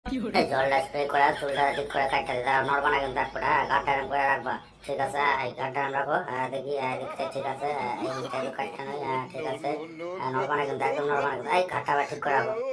এই জলটা স্প্রে করে চুলটা ঠিক করে কাটতে দিতে নড়বা না কিন্তু একবারে গাঁটটা এরকম করে রাখবা ঠিক আছে এই গাঁটটা রাখো দেখি দেখতে ঠিক আছে এই কাটটা নয় ঠিক আছে নড়বা না কিন্তু একদম নড়বা না কিন্তু এই গাঁটটা আবার ঠিক করে রাখো